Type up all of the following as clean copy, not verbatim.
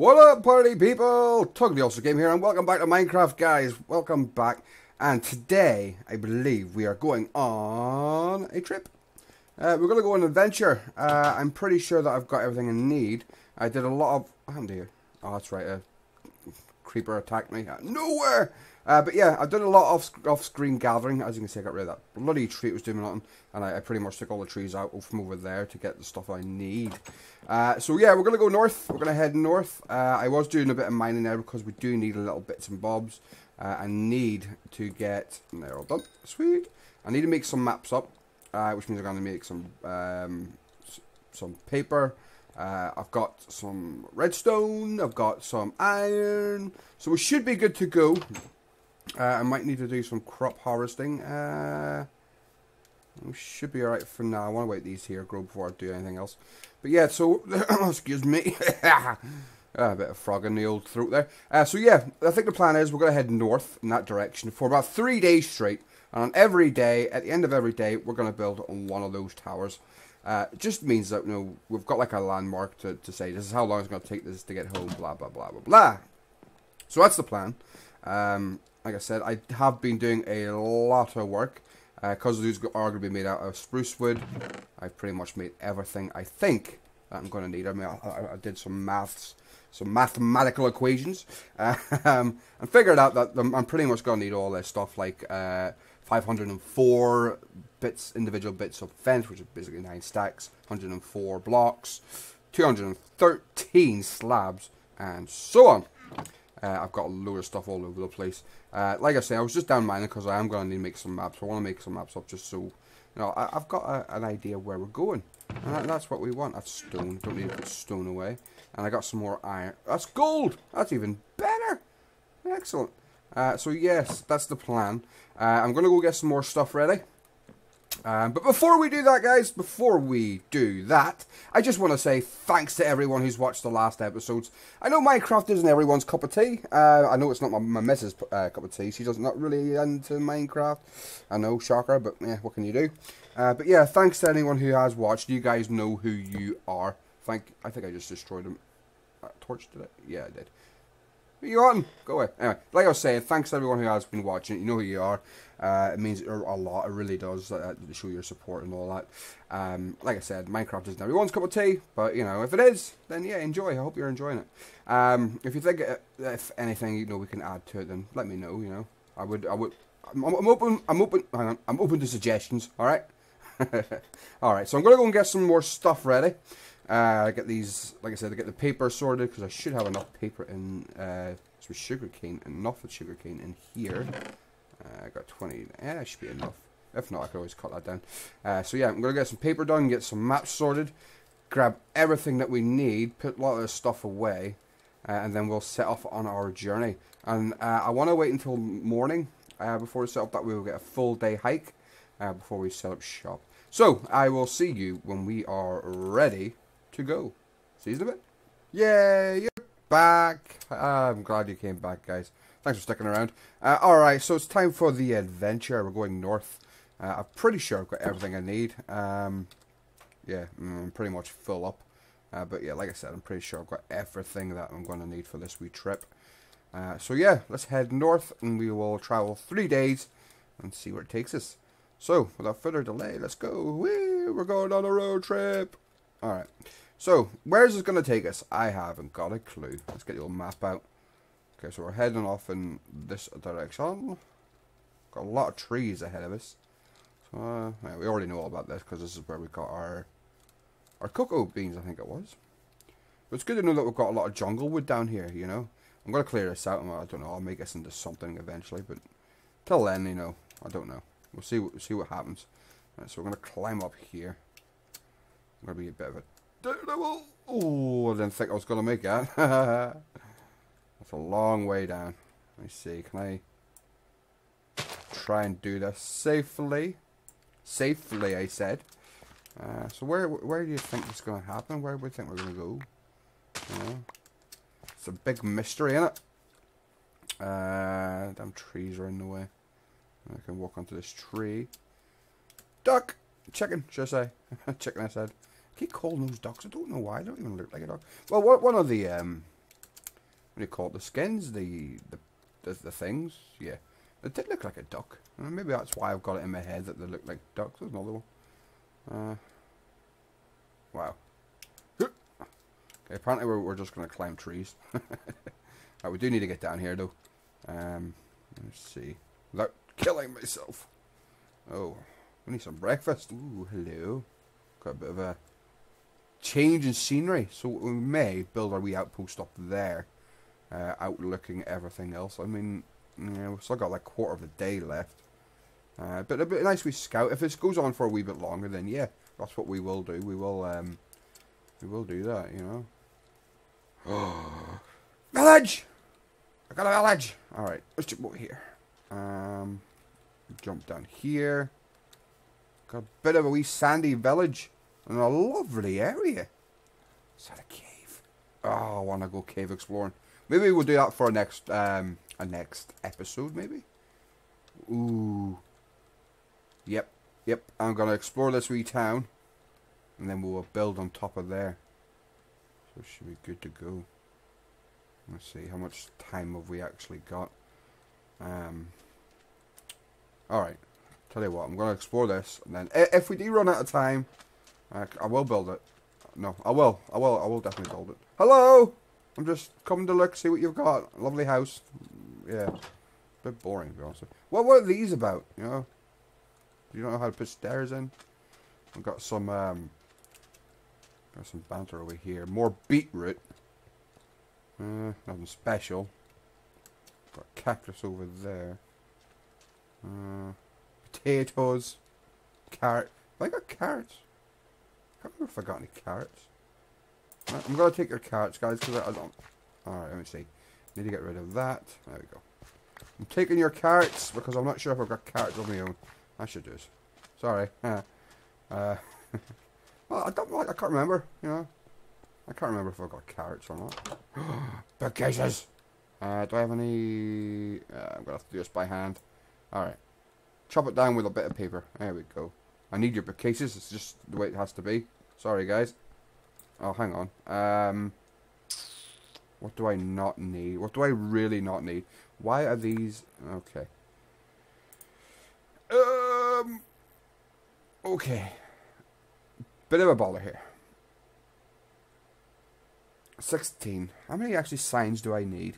What up, party people? Tug the Ulster Game here, and welcome back to Minecraft, guys. Welcome back. And today, I believe we are going on a trip. We're going to go on an adventure. I'm pretty sure that I've got everything I need. I did a lot of... What happened here? Oh, that's right. A creeper attacked me out of nowhere. But yeah, I've done a lot of off-screen gathering. As you can see, I got rid of that bloody tree. It was doing nothing. And I pretty much took all the trees out from over there to get the stuff I need. So yeah, we're going to go north. We're going to head north. I was doing a bit of mining there because we do need a little bits and bobs. I need to get... They're all done. Sweet. I need to make some maps up. Which means I'm going to make some paper. I've got some redstone. I've got some iron. So we should be good to go. I might need to do some crop harvesting. We should be alright for now. I want to wait these here grow before I do anything else. But yeah, so... excuse me. A bit of frog in the old throat there. So yeah, I think the plan is we're going to head north in that direction for about 3 days straight. And on every day, at the end of every day, we're going to build on one of those towers. It just means that, you know, we've got like a landmark to say this is how long it's going to take this to get home, blah, blah, blah, blah, blah. So that's the plan. Like I said, I have been doing a lot of work. Because these are going to be made out of spruce wood. I've pretty much made everything I think that I'm going to need. I mean, I did some maths, some mathematical equations. And figured out that I'm pretty much going to need all this stuff like 504 bits, individual bits of fence, which is basically 9 stacks, 104 blocks, 213 slabs, and so on. I've got a load of stuff all over the place. Like I say, I was just down mining because I am going to need to make some maps. I want to make some maps up just so, you know, I've got an idea where we're going. And that's what we want. That's stone. Don't need to put stone away. And I got some more iron. That's gold. That's even better. Excellent. So yes, that's the plan. I'm going to go get some more stuff ready. But before we do that, guys, I just want to say thanks to everyone who's watched the last episodes. I know Minecraft isn't everyone's cup of tea. I know it's not my missus' cup of tea. She doesn't not really into Minecraft. I know, shocker, but yeah, what can you do? But yeah, thanks to anyone who has watched. You guys know who you are. I think I just destroyed him. Torch, did it? Yeah, I did. Who you on? Go away. Anyway, like I was saying, thanks to everyone who has been watching. You know who you are. It means a lot. It really does to show your support and all that. Like I said, Minecraft isn't everyone's cup of tea, but you know, if it is, then yeah, enjoy. I hope you're enjoying it. If you think if anything, you know, we can add to it, then let me know. You know, I'm open. Hang on, I'm open to suggestions. All right. All right. So I'm gonna go and get some more stuff ready. Get these, like I said, to get the paper sorted because I should have enough paper in some sugarcane, enough of sugarcane in here. I got 20. Yeah, that should be enough. If not, I can always cut that down. So yeah, I'm gonna get some paper done, get some maps sorted, grab everything that we need, put a lot of this stuff away, and then we'll set off on our journey. And I want to wait until morning before we set up. That we will get a full day hike before we set up shop. So I will see you when we are ready to go. See you in a bit. Yay, you're back. I'm glad you came back, guys. Thanks for sticking around. Alright, so it's time for the adventure. We're going north. I'm pretty sure I've got everything I need. Yeah, I'm pretty much full up. But yeah, like I said, I'm pretty sure I've got everything that I'm going to need for this wee trip. So yeah, let's head north and we will travel 3 days and see where it takes us. So, without further delay, let's go. Whee! We're going on a road trip. Alright. So, where is this going to take us? I haven't got a clue. Let's get the old map out. Okay, so we're heading off in this direction. Got a lot of trees ahead of us. So, yeah, we already know all about this because this is where we got our cocoa beans, I think it was. But it's good to know that we've got a lot of jungle wood down here, you know. I'm going to clear this out and I don't know, I'll make this into something eventually. But till then, you know, I don't know. We'll see what happens. Right, so we're going to climb up here. I'm going to be a bit of a daredevil. Oh, I didn't think I was going to make that. That's a long way down. Let me see. Can I try and do this safely? Safely, I said. So where do you think it's going to happen? Where do you think we're going to go? You know, it's a big mystery, isn't it? Damn trees are in the way. I can walk onto this tree. Duck! Chicken, should I say. Chicken, I said. I keep calling those ducks. I don't know why. They don't even look like a duck. Well, one of the do you call it? The skins, the things. Yeah, it did look like a duck. Maybe that's why I've got it in my head that they look like ducks. There's another one. Wow. Okay, apparently we're just gonna climb trees. Right, we do need to get down here though. Let's see. Without killing myself. Oh, we need some breakfast. Ooh, hello. Got a bit of a change in scenery, so we may build our wee outpost up there, outlooking everything else. I mean, yeah, we've still got like quarter of the day left, but a bit nice we scout. If this goes on for a wee bit longer, then yeah, that's what we will do. We will do that, you know. Oh, village! I got a village. All right, let's jump over here. Jump down here. Got a bit of a wee sandy village. In a lovely area. Is that a cave? Oh, I want to go cave exploring. Maybe we'll do that for a next episode, maybe? Ooh. Yep. I'm going to explore this wee town. And then we'll build on top of there. So it should be good to go. Let's see, how much time have we actually got? Alright. Tell you what, I'm going to explore this. And then if we do run out of time... I will build it. No, I will definitely build it. Hello! I'm just coming to look, see what you've got. Lovely house. Yeah. A bit boring, to be honest. What are these about, you know? Do you not know how to put stairs in? I've got some banter over here. More beetroot. Nothing special. Got a cactus over there. Potatoes. Carrot. Have I got carrots? I can't remember if I got any carrots. I'm going to take your carrots, guys, because I don't... Alright, let me see. Need to get rid of that. There we go. I'm taking your carrots, because I'm not sure if I've got carrots of my own. I should do this. Sorry. Well, I can't remember, you know. I can't remember if I've got carrots or not. Bookcases! Do I have any... I'm going to have to do this by hand. Alright. Chop it down with a bit of paper. There we go. I need your bookcases. It's just the way it has to be. Sorry, guys. Oh, hang on. What do I not need? What do I really not need? Why are these... Okay. Okay. Bit of a bother here. 16. How many actually signs do I need?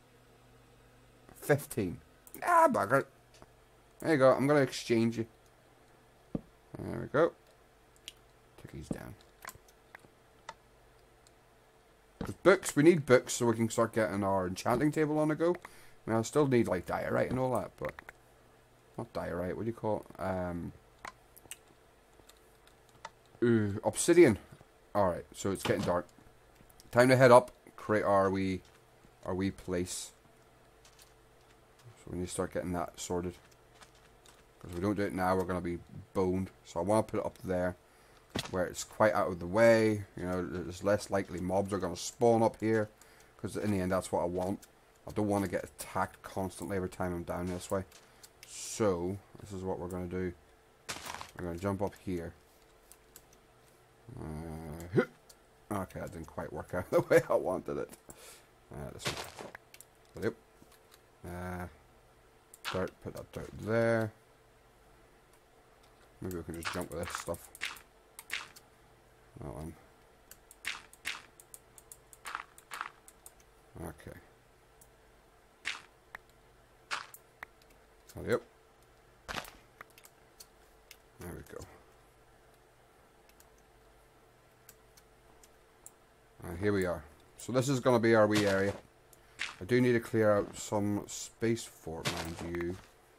15. Ah, bugger. There you go. I'm going to exchange you. There we go. Take these down. Because books, we need books so we can start getting our enchanting table on the go. I mean, I still need like diorite and all that, but not diorite. What do you call it? Obsidian. All right, so it's getting dark. Time to head up. Create our wee place. So we need to start getting that sorted. Because if we don't do it now, we're going to be boned. So I want to put it up there, where it's quite out of the way. You know, there's less likely mobs are going to spawn up here. Because in the end, that's what I want. I don't want to get attacked constantly every time I'm down this way. So, this is what we're going to do. We're going to jump up here. Okay, that didn't quite work out the way I wanted it. This one. Yep. Dirt, put that dirt there. Maybe we can just jump with this stuff. That one. Okay. Oh, yep. There we go. And here we are. So this is going to be our wee area. I do need to clear out some space for it, mind you.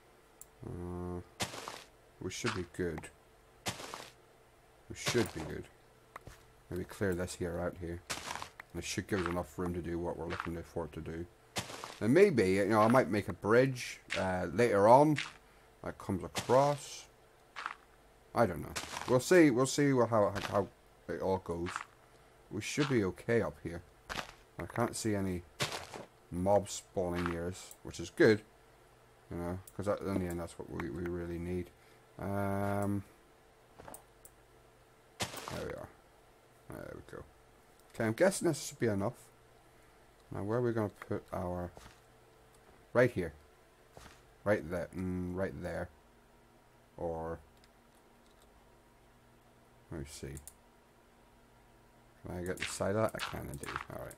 We should be good. We should be good. Maybe clear this here out here. And it should give us enough room to do what we're looking for it to do. And maybe, you know, I might make a bridge later on that comes across. I don't know. We'll see. We'll see how it all goes. We should be okay up here. I can't see any mobs spawning near us, which is good. You know, because in the end, that's what we really need. There we are. There we go. Okay, I'm guessing this should be enough. Now where are we going to put our... Right here. Right there. Right there. Or... Let me see. Can I get the side of that? I can indeed. Alright.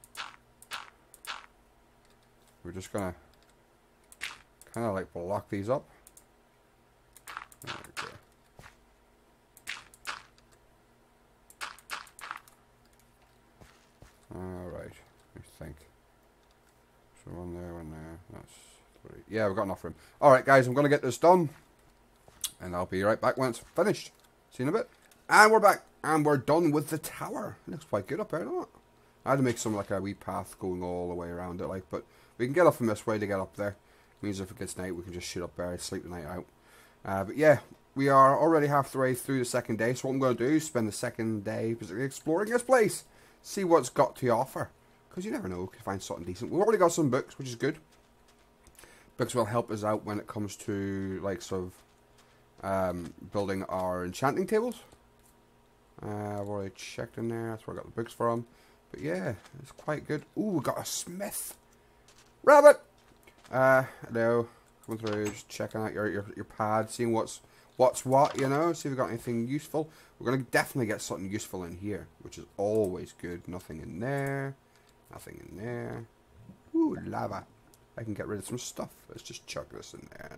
We're just going to kind of like block these up. There we go. Alright, let me think. So one there, that's 3. Yeah, we've got enough room. Alright guys, I'm going to get this done. And I'll be right back when it's finished. See you in a bit. And we're back. And we're done with the tower. It looks quite good up there, doesn't it? I had to make some like a wee path going all the way around it, like, but we can get up from this way to get up there. Means if it gets night, we can just shoot up there and sleep the night out. But yeah, we are already halfway through the second day. So what I'm going to do is spend the second day basically exploring this place. See what's got to offer. Because you never know, we can find something decent. We've already got some books, which is good. Books will help us out when it comes to, like, sort of building our enchanting tables. I've already checked in there. That's where I got the books from. But yeah, it's quite good. Ooh, we got a smith. Rabbit! Hello. Coming through, just checking out your pad, seeing what's what, you know, see if we've got anything useful. We're going to definitely get something useful in here, which is always good. Nothing in there. Nothing in there. Ooh, lava. I can get rid of some stuff. Let's just chuck this in there.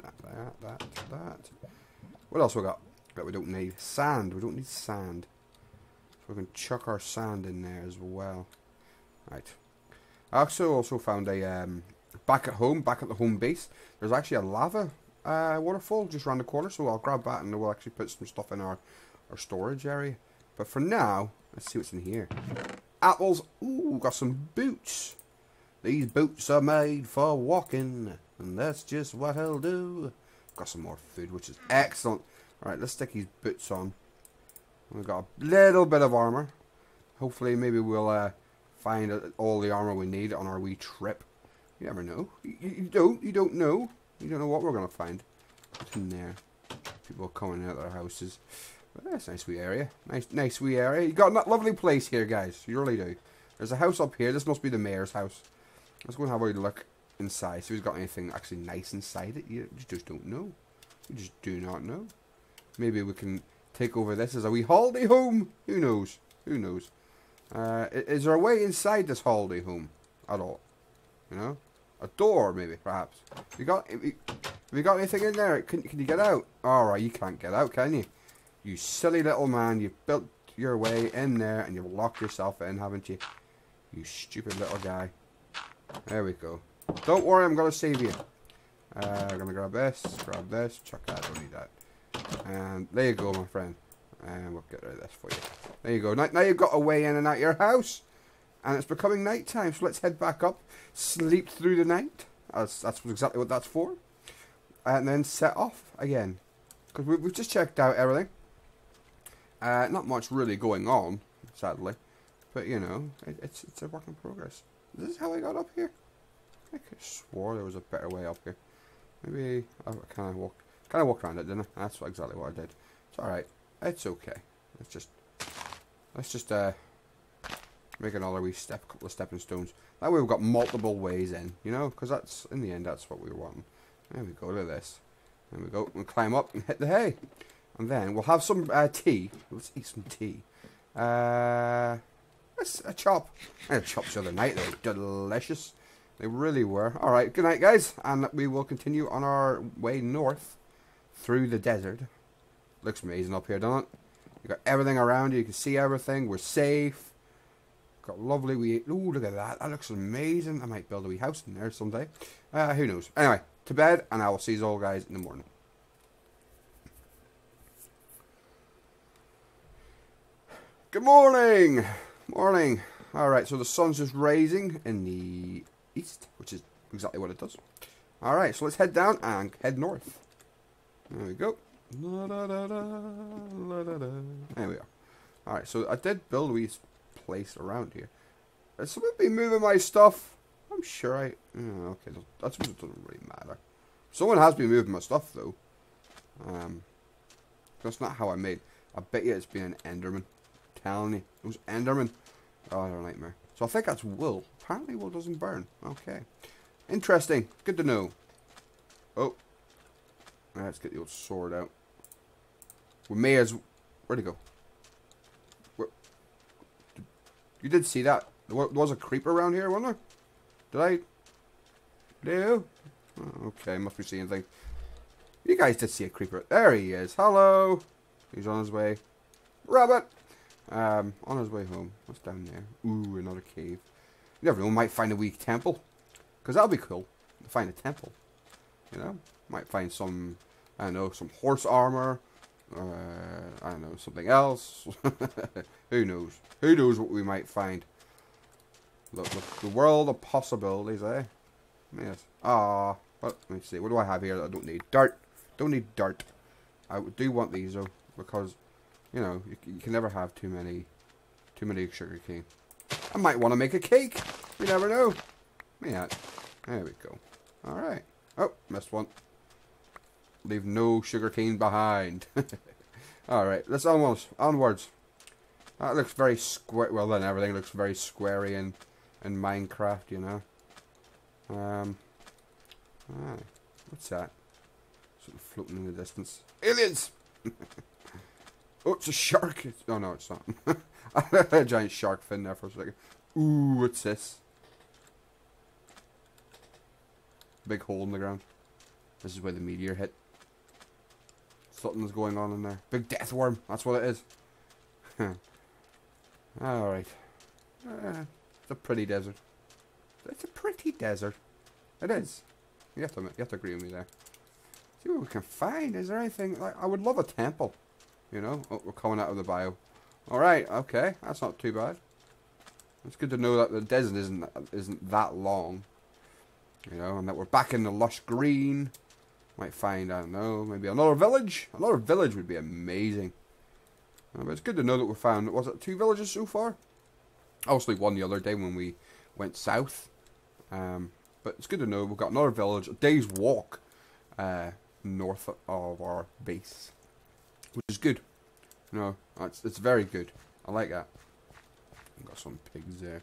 That. What else we got that we don't need? Sand. We don't need sand. So we can chuck our sand in there as well. Right. I also found a... back at the home base, there's actually a lava waterfall just around the corner, so I'll grab that and we'll actually put some stuff in our storage area. But for now, let's see what's in here. Apples. Ooh, got some boots. These boots are made for walking, and that's just what I'll do. Got some more food, which is excellent. Alright, let's stick these boots on. We've got a little bit of armor. Hopefully, maybe we'll find all the armor we need on our wee trip. You never know. You don't know. You don't know what we're going to find. What's in there? People coming out of their houses. But that's a nice wee area. Nice wee area. You got that lovely place here, guys. You really do. There's a house up here. This must be the mayor's house. Let's go and have a look inside. See if he's got anything actually nice inside it. You just don't know. You just do not know. Maybe we can take over this as a wee holiday home. Who knows? Who knows? Is there a way inside this holiday home at all? You know? A door, maybe, perhaps. Have you got anything in there? Can you get out? Alright, you can't get out, can you? You silly little man. You've built your way in there and you've locked yourself in, haven't you? You stupid little guy. There we go. Don't worry, I'm going to save you. I'm going to grab this, chuck that, don't need that. And there you go, my friend. And we'll get rid of this for you. There you go. Now you've got a way in and out your house. And it's becoming night time, so let's head back up, sleep through the night. That's exactly what that's for. And then set off again. Because we've just checked out everything. Not much really going on, sadly. But, you know, it's a work in progress. Is this how I got up here? I could have swore there was a better way up here. Maybe I kind of walked around it, didn't I? That's exactly what I did. It's alright. It's okay. Let's just make another wee couple of stepping stones. That way we've got multiple ways in, you know, because that's, in the end, that's what we were wanting. There we go, look at this. There we go, we'll climb up and hit the hay. And then we'll have some tea. Let's eat some tea. That's a chop. I had chops the other night, they were delicious. They really were. Alright, good night, guys. And we will continue on our way north through the desert. Looks amazing up here, doesn't it? You got everything around you, you can see everything, we're safe. Got lovely wee... Ooh, look at that. That looks amazing. I might build a wee house in there someday. Who knows. Anyway, to bed, and I will see you all guys in the morning. Good morning! Morning. Alright, so the sun's just rising in the east, which is exactly what it does. Alright, so let's head down and head north. There we go. La, da, da, da, la, da, da. There we are. Alright, so I did build a wee place around here. Has someone been moving my stuff? I'm sure I... Oh, okay, that doesn't really matter. Someone has been moving my stuff, though. That's not how I made... I bet you it's been an Enderman. I'm telling you. Those Endermen. Oh, they're a nightmare. So I think that's wool. apparently wool doesn't burn. Okay. Interesting. Good to know. Oh. Let's get the old sword out. We may as... Where'd he go? Where... You did see that. There was a creeper around here, wasn't there? Did I... No? Oh, okay, must be seeing things. You guys did see a creeper. There he is. Hello. He's on his way. Rabbit. On his way home. What's down there? Ooh, another cave. You never know, might find a wee temple. Because that'll be cool. To find a temple. You know? Might find some, I don't know, some horse armor. I don't know, something else. Who knows? Who knows what we might find? Look, the world of possibilities, eh? Yes. Ah, let me see. What do I have here that I don't need? Dirt. Don't need dirt. I do want these though, because you know you can never have too many sugar cane. I might want to make a cake. You never know. Yeah. There we go. All right. Oh, missed one. Leave no sugar cane behind. All right. Let's onwards. That looks very square. Well, then everything looks very squarey in Minecraft, you know. What's that? Something floating in the distance. Aliens! Oh, it's a shark. Oh, no, it's not. I had a giant shark fin there for a second. Ooh, what's this? Big hole in the ground. This is where the meteor hit. Something's going on in there. Big death worm. That's what it is. Alright. It's a pretty desert. It's a pretty desert. It is. You have to agree with me there. See what we can find. Is there anything like I would love a temple. You know? Oh, we're coming out of the bio. Alright, okay. That's not too bad. It's good to know that the desert isn't that long. You know, and that we're back in the lush green. Might find, I don't know, maybe another village. Another village would be amazing. But it's good to know that we found, was it 2 villages so far? Obviously one the other day when we went south. But it's good to know we've got another village, a day's walk north of our base. Which is good. You know, it's very good. I like that. We've got some pigs there.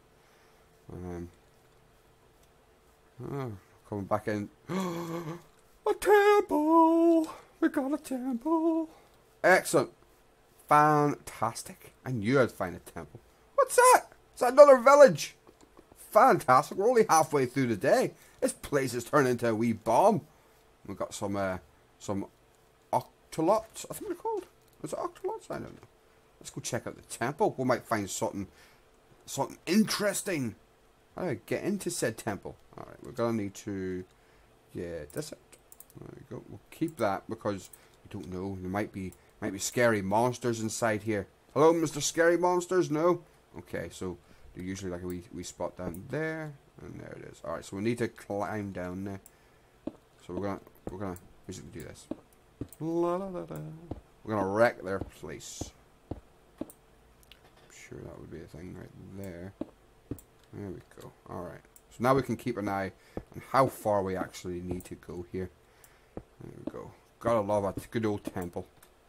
Coming back in. A temple! We got a temple! Excellent. Fantastic. I knew I'd find a temple. What's that? It's another village. Fantastic. We're only halfway through the day. This place is turning into a wee bomb. We've got some octolots, I think they're called. Is it octolots? I don't know. Let's go check out the temple. We might find something interesting. How do I get into said temple? Alright, we're going to need to... Yeah, that's it. There we go. We'll keep that because we don't know. There might be scary monsters inside here. Hello, Mr. Scary Monsters? No? Okay, so they're usually like a wee spot down there. And there it is. Alright, so we need to climb down there. So we're gonna basically do this. La, la, la, la. We're gonna wreck their place. I'm sure that would be a thing right there. There we go. Alright. So now we can keep an eye on how far we actually need to go here. There we go. Gotta love a good old temple.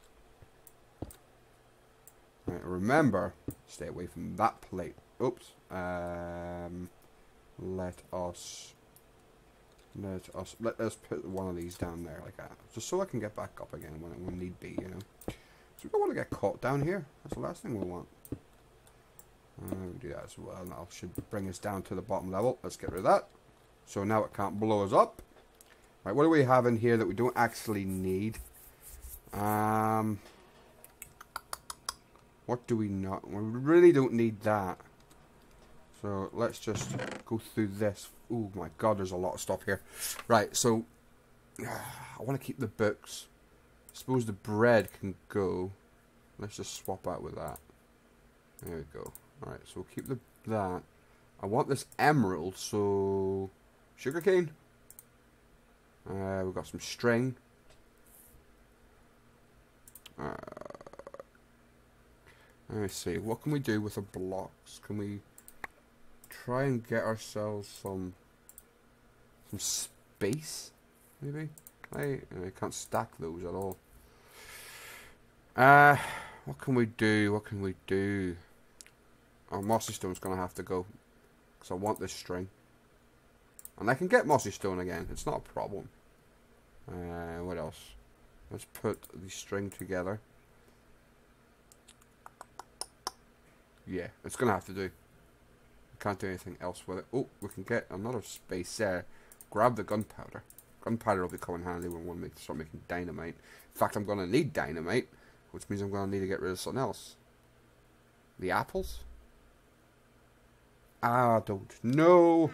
Right, remember, stay away from that plate. Oops. Let us put one of these down there like that, just so I can get back up again when need be, you know. So we don't want to get caught down here. That's the last thing we want. We'll do that as well. Now should bring us down to the bottom level. Let's get rid of that. So now it can't blow us up. Right, what do we have in here that we don't actually need? What do we not? We really don't need that. So let's just go through this. Oh my god, there's a lot of stuff here. Right, so I want to keep the books. I suppose the bread can go. Let's just swap out with that. There we go. Alright, so we'll keep that. I want this emerald, so sugarcane. We've got some string. Let me see. What can we do with the blocks? Can we try and get ourselves some space? Maybe. I can't stack those at all. What can we do? What can we do? Oh, mossy stone's gonna have to go. Because I want this string. And I can get mossy stone again. It's not a problem. What else? Let's put the string together. Yeah, it's going to have to do. Can't do anything else with it. Oh, we can get another space there. Grab the gunpowder. Gunpowder will be coming handy when we start making dynamite. In fact, I'm going to need dynamite, which means I'm going to need to get rid of something else. The apples? I don't know.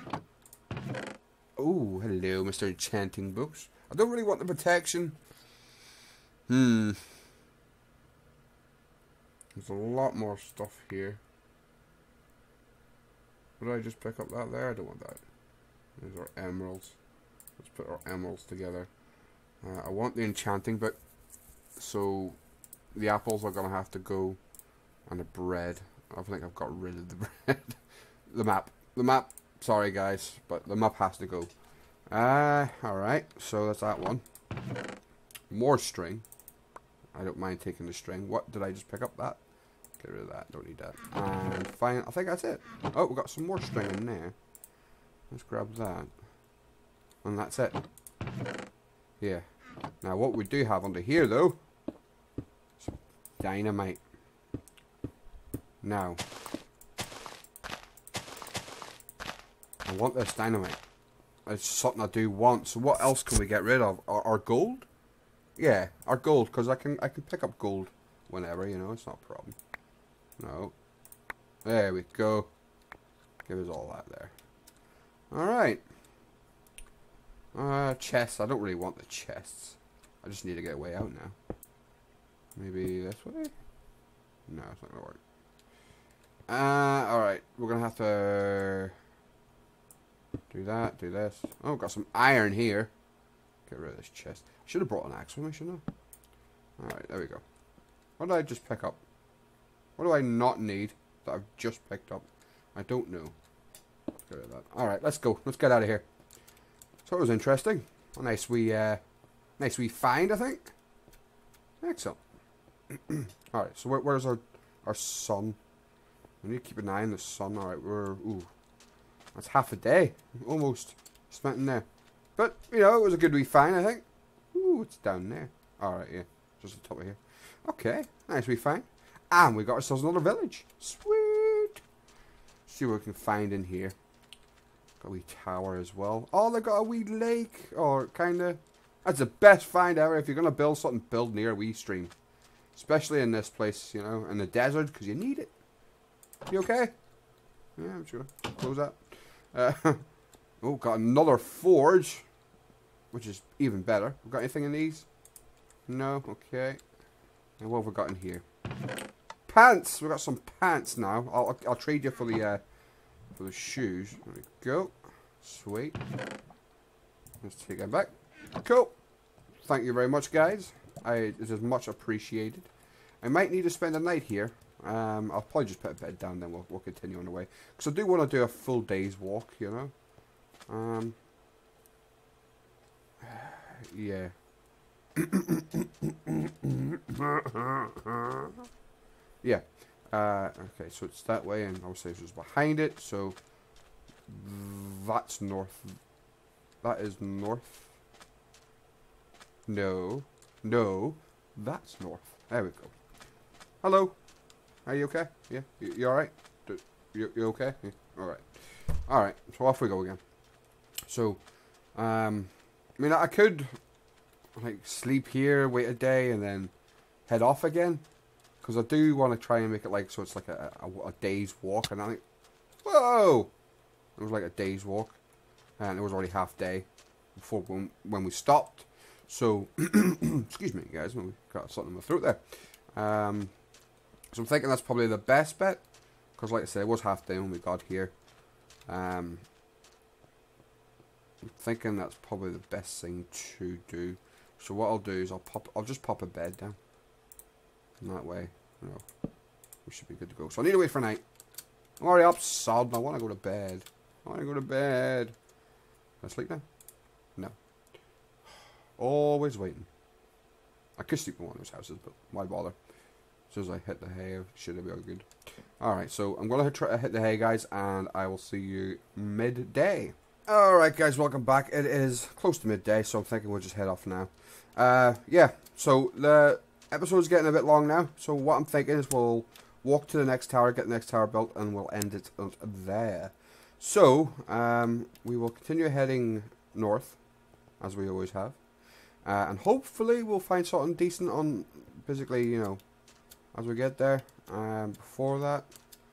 Oh, hello, Mr. Enchanting Books. I don't really want the protection. There's a lot more stuff here. Did I just pick up that there? I don't want that. There's our emeralds. Let's put our emeralds together. I want the enchanting bit. So the apples are going to have to go. And the bread. I think I've got rid of the bread. The map. The map. Sorry guys. But the map has to go. Alright. So that's that one. More string. I don't mind taking the string. What did I just pick up? That? Get rid of that. Don't need that. And fine. I think that's it. Oh, we got some more string in there. Let's grab that. And that's it. Yeah. Now what we do have under here though is dynamite. Now I want this dynamite. It's something I do want. So what else can we get rid of? Our gold? Yeah, our gold, because I can pick up gold whenever, you know, it's not a problem. No. There we go. Give us all that there. Alright. Chests. I don't really want the chests. I just need to get a way out now. Maybe this way? No, it's not going to work. Alright. We're going to have to do that, do this. Oh, got some iron here. Get rid of this chest. Should have brought an axe with me, shouldn't I? Alright, there we go. What did I just pick up? What do I not need that I've just picked up? I don't know. Let's get rid of that. Alright, let's go. Let's get out of here. So it was interesting. A nice wee find, I think. Excellent. Alright, so where's our sun? We need to keep an eye on the sun. Alright, ooh. That's half a day. Almost spent in there. But, you know, it was a good wee find, I think. Ooh, it's down there. Alright, yeah. Just the top of here. Okay, nice wee find. And we got ourselves another village. Sweet. See what we can find in here. Got a wee tower as well. Oh, they got a wee lake. Or kind of. That's the best find ever. If you're going to build something, build near a wee stream. Especially in this place, you know, in the desert, because you need it. You okay? Yeah, I'm sure. Close that. Oh, got another forge. Which is even better. We got anything in these? No? Okay. And what have we got in here? Pants! We got some pants now. I'll trade you for the shoes. There we go. Sweet. Let's take them back. Cool. Thank you very much, guys. It is much appreciated. I might need to spend a night here. I'll probably just put a bed down, then we'll continue on the way. Because I do want to do a full day's walk, you know. Yeah. Yeah. Okay, so it's that way, and obviously it's just behind it, so that's north. That is north. No. No. That's north. There we go. Hello. Are you okay? Yeah? You alright? You okay? Yeah. Alright. Alright, so off we go again. So, I mean, I could, like, sleep here, wait a day, and then head off again. Because I do want to try and make it, like, so it's like a day's walk. And I think, whoa! It was like a day's walk. And it was already half day before when we stopped. So, excuse me, guys, we got something in my throat there. So I'm thinking that's probably the best bet. Because, like I said, it was half day when we got here. I'm thinking that's probably the best thing to do. So what I'll do is I'll just pop a bed down. And that way, you know, we should be good to go. So I need to wait for night. I'm already up, sod. I want to go to bed. I want to go to bed. Can I sleep now? No. Always waiting. I could sleep in one of those houses, but why bother? As soon as I hit the hay, should it be all good. Alright, so I'm going to try to hit the hay, guys, and I will see you midday. Alright, guys, welcome back. It is close to midday, so I'm thinking we'll just head off now. Yeah, so the episode's getting a bit long now, so what I'm thinking is we'll walk to the next tower, get the next tower built, and we'll end it there. So, we will continue heading north, as we always have. And hopefully we'll find something decent on, basically, you know, as we get there. Before that,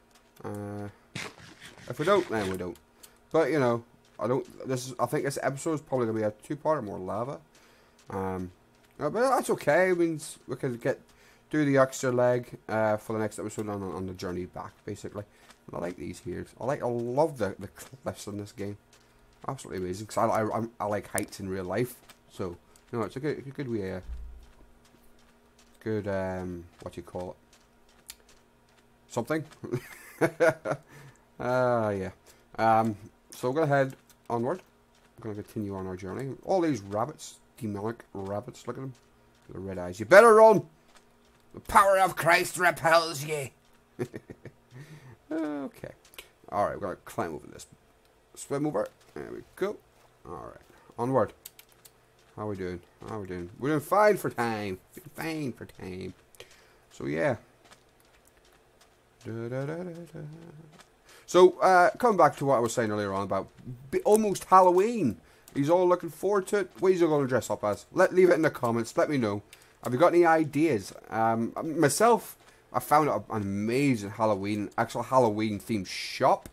if we don't, then we don't. But, you know, I think this episode is probably going to be a two-part or more lava. But that's okay. It means we can do the extra leg for the next episode on the journey back, basically. And I like these here. I love the cliffs in this game. Absolutely amazing. Because I like heights in real life. So, you know, it's a good way. Good what do you call it? Something. Yeah. So we're gonna head onward. We're gonna continue on our journey. All these rabbits, demonic rabbits. Look at them. The red eyes. You better run. The power of Christ repels ye. Okay. Alright, we're going to climb over this. Swim over. There we go. Alright. Onward. How are we doing? How are we doing? We're doing fine for time. Fine for time. So, yeah. So, coming back to what I was saying earlier on about almost Halloween. He's all looking forward to it. What are you going to dress up as? Leave it in the comments. Let me know. Have you got any ideas? Myself, I found an amazing actual Halloween themed shop.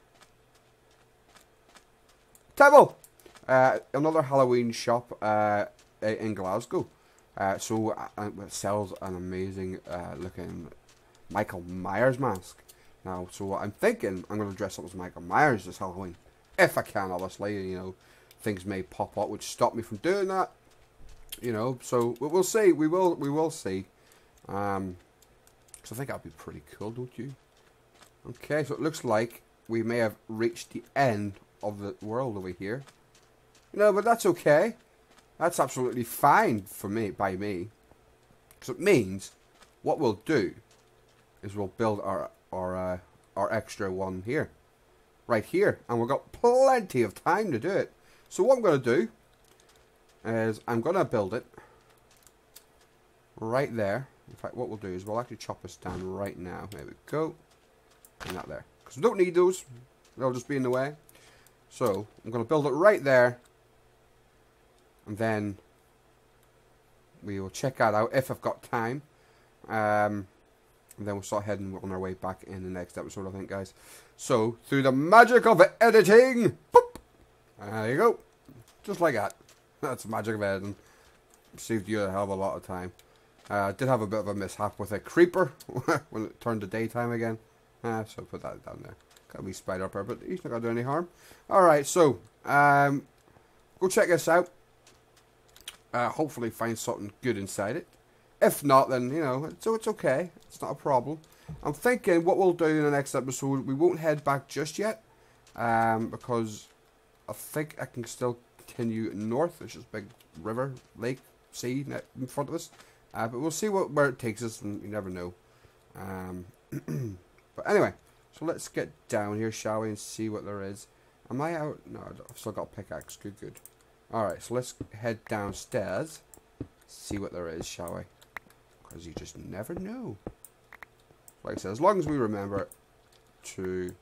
Table! Another Halloween shop in Glasgow. So it sells an amazing looking Michael Myers mask. Now, so what I'm thinking, I'm going to dress up as Michael Myers this Halloween. If I can, obviously, you know, things may pop up which stop me from doing that. You know, so we'll see. We will see. So I think that'd be pretty cool, don't you? Okay, so it looks like we may have reached the end of the world over here. You know, but that's okay. That's absolutely fine for me, by me. Because it means what we'll do is we'll build our extra one here. Right here. And we've got plenty of time to do it. So what I'm going to do is I'm going to build it right there. In fact, what we'll do is we'll actually chop this down right now. There we go. And that there. Because we don't need those. They'll just be in the way. So, I'm going to build it right there. And then we will check that out if I've got time. And then we'll start heading on our way back in the next episode, I think, guys. So, through the magic of editing, boop, there you go. Just like that. That's the magic of editing. Saved you a hell of a lot of time. I did have a bit of a mishap with a creeper when it turned to daytime again. So put that down there. Got a wee spider up there, but he's not going to do any harm. Alright, so, go check this out. Hopefully find something good inside it. If not, then, you know, so it's okay. It's not a problem. I'm thinking what we'll do in the next episode, we won't head back just yet. Because I think I can still continue north. There's just a big river, lake, sea in front of us. But we'll see where it takes us, and you never know. But anyway, so let's get down here, shall we, and see what there is. Am I out? No, I've still got a pickaxe. Good, good. Alright, so let's head downstairs, see what there is, shall we? Because you just never know. Like I said, as long as we remember to...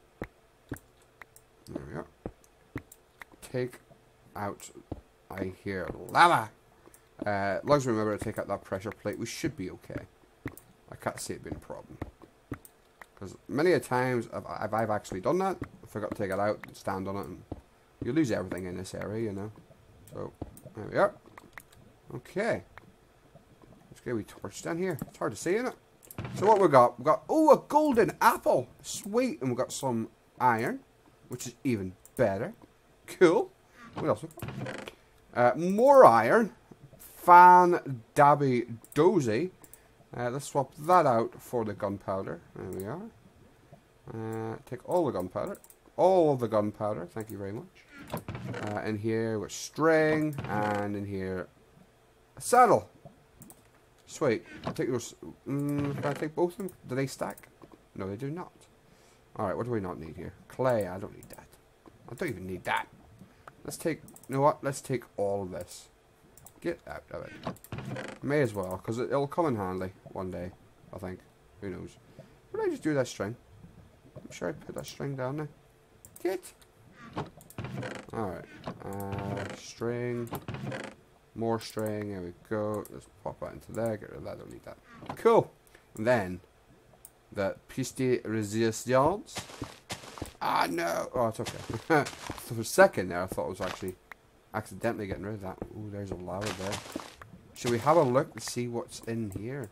There we are. Take out, I hear lava! As long as we remember to take out that pressure plate, we should be okay. I can't see it being a problem. Because many a times I've actually done that. I forgot to take it out, stand on it, and you lose everything in this area, you know. So, there we are. Okay. Let's get a wee torch down here. It's hard to see, isn't it? So what we got? We've got, oh, a golden apple. Sweet. And we've got some iron, which is even better. Cool. What else? More iron. Fan Dabby Dozy. Let's swap that out for the gunpowder. There we are. Take all the gunpowder. All of the gunpowder. Thank you very much. In here with string. And in here a saddle. Sweet. I'll take those. Can I take both of them? Do they stack? No, they do not. Alright, what do we not need here? Clay, I don't need that. I don't even need that. Let's take, you know what? Let's take all of this. Get out of it. May as well, because it'll come in handy one day, I think. Who knows? Why did I just do that string? I'm sure I put that string down there. Get. Alright. String. More string. There we go. Let's pop that into there. Get rid of that. Don't need that. Cool. And then, the pièce de résistance. Ah, no. Oh, it's okay. For a second there, I thought I was actually accidentally getting rid of that. Ooh, there's a lava there. Should we have a look and see what's in here?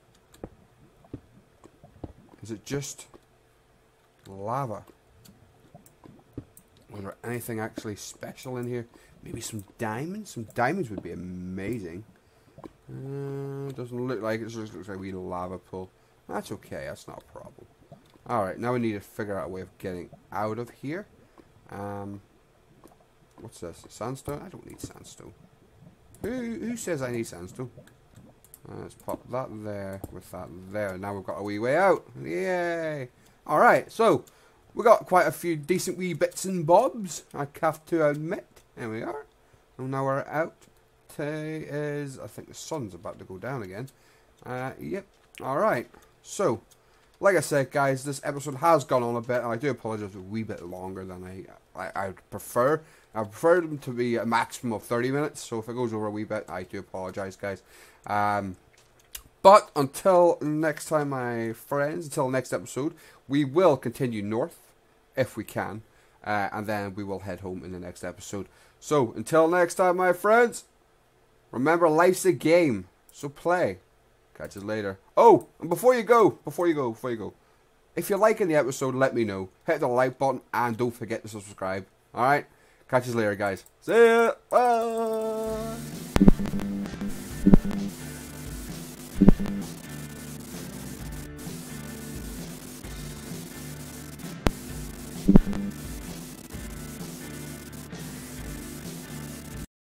Is it just lava? Was there anything actually special in here? Maybe some diamonds? Some diamonds would be amazing. Doesn't look like it. It just looks like a wee lava pool. That's okay. That's not a problem. Alright, now we need to figure out a way of getting out of here. What's this? Sandstone? I don't need sandstone. Who says I need sandstone? Let's pop that there with that there. Now we've got a wee way out. Yay! Alright, so we got quite a few decent wee bits and bobs, I have to admit. There we are. And now we're out. Today is, I think the sun's about to go down again. Yep. Alright. So, like I said, guys, this episode has gone on a bit, and I do apologise, a wee bit longer than I would prefer. I prefer them to be a maximum of 30 minutes, so if it goes over a wee bit, I do apologise, guys. But until next time, my friends, until next episode, we will continue north, if we can, and then we will head home in the next episode. So, until next time, my friends, remember, life's a game, so play. Catch you later. Oh, and before you go, if you're liking the episode, let me know. Hit the like button and don't forget to subscribe. Alright? Catch you later, guys. See ya. Bye.